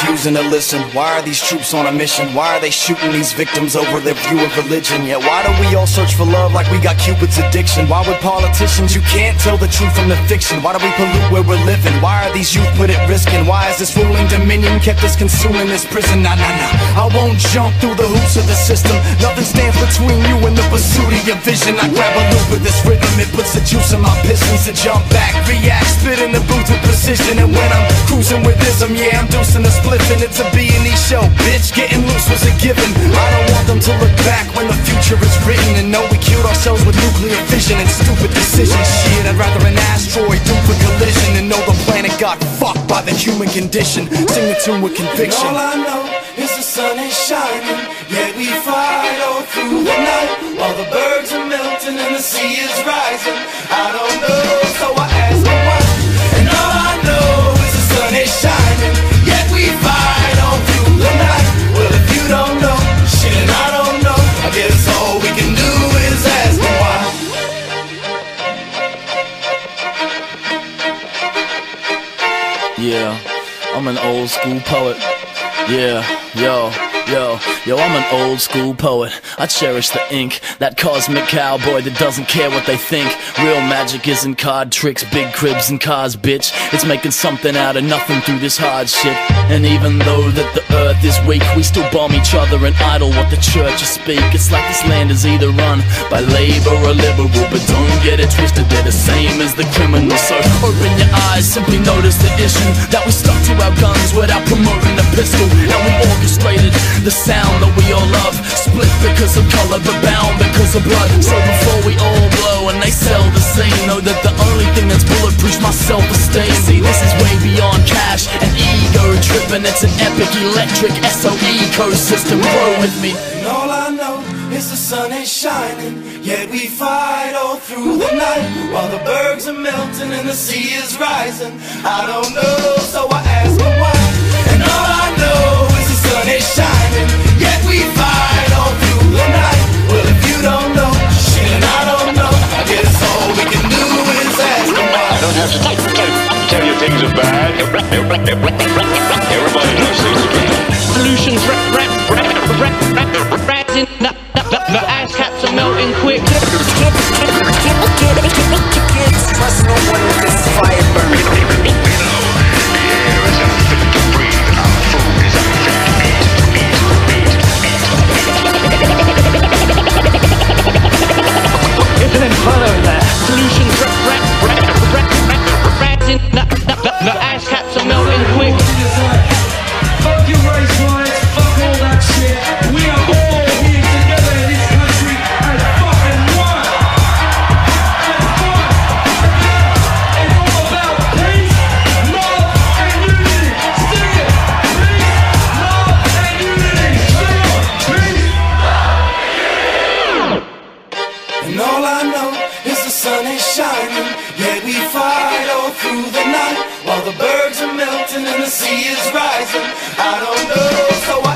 refusing to listen? Why are these troops on a mission? Why are they shooting these victims over their view of religion? Yeah, why do we all search for love like we got Cupid's addiction? Why would politicians, you can't tell the truth from the fiction? Why do we pollute where we're living? Why are these youth put at risk? And why is this ruling dominion kept us consuming this prison? Nah, nah, nah, I won't jump through the hoops of the system. Nothing stands between you and the pursuit of your vision. I grab a loop with this rhythm, it puts the juice in my pistons to jump back, react, spit in the booth with precision. And when I'm cruising with ism, yeah, I'm deucing a spliff, and it's a B&E show, bitch. Getting loose was a given. I don't want them to look back when the future is written and know we killed ourselves with nuclear fission and stupid decisions. Shit, I'd rather an asteroid do for collision and know the planet got fucked by the human condition. Sing the tune with conviction. All I know is the sun is shining, yet we fight all through the night while the bergs are melting and the sea is rising. I don't know, so I ask the why. And all I know is the sun is shining, yet we fight all through the night. Well, if you don't know, shit, and I don't know, I guess all we can do is ask the why. Yeah, I'm an old school poet. Yeah, yo, I'm an old school poet. I cherish the ink, that cosmic cowboy that doesn't care what they think. Real magic isn't card tricks, big cribs and cars, bitch. It's making something out of nothing through this hard shit. And even though that the earth is weak, we still bomb each other and idle what the churches speak. It's like this land is either run by labor or liberal, but don't get it twisted, they're the same as the criminals. So open your eyes, simply notice the issue, that we stuck to our guns without promoting the pistol. And we orchestrated the sound that we all love, split because of color but bound because of blood. So before we all blow and they sell the same, know that the only thing that's bulletproof's my self-esteem. See, this is way beyond cash and ego tripping. It's an epic electric SO ecosystem. Grow with me. And all I know is the sun is shining, yet we fight all through the night while the bergs are melting and the sea is rising. I don't know, so I ask the why. And all I know is the sun is shining, yet we fight all through the night. Well, if you don't know, shit, and I don't know, I guess all we can do is ask the why. I don't have to tell you things are bad. Everybody knows things are bad. Solutions, the ice caps are melting quick. Trust no one with this fire burning. The air is unfit to breathe, and our food is unfit to eat. It's an inferno in there. Solutions, the ice caps are melting quick. Fuck your race riots, fuck all that shit. We are all here together in this country as fucking one. It's all about peace, love, and unity. Sing it! Peace, love, and unity. Sing it! Peace, And all I know is the sun is shining, yet we fight all through the night while the bergs are melting and the sea is rising. I don't know, so